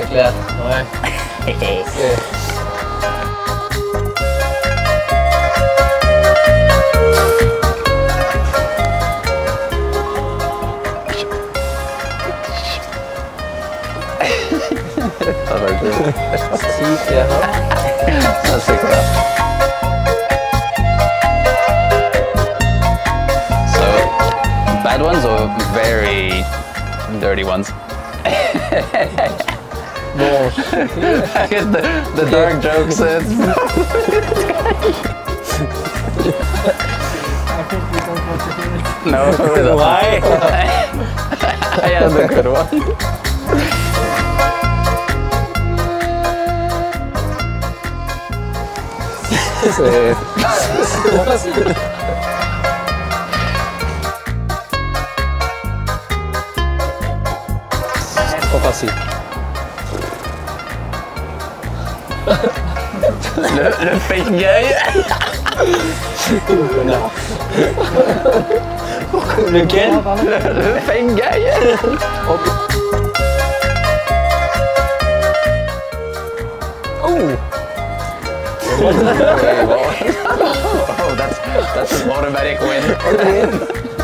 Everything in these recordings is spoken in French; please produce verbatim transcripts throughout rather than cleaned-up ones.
c'est clair. Ouais. Okay. Ça va être super. Ça c'est clair. So, bad ones or very dirty ones? Bon, I get the, the dark jokes. It's no, why? I had the good one. C'est trop facile. Trop facile. Le, le fake guy. Lequel? Le, le fake guy. Oh. Oh, that's that's an automatic win.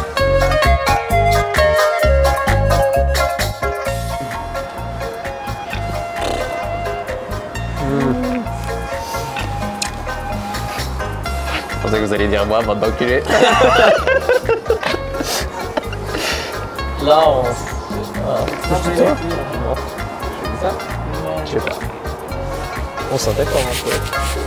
Mm. Je pensais que vous alliez dire moi, bande d'enculés. Là, on... Ah, je dis toi? Non. Je fais ça? Je sais pas. On s'en défend un peu.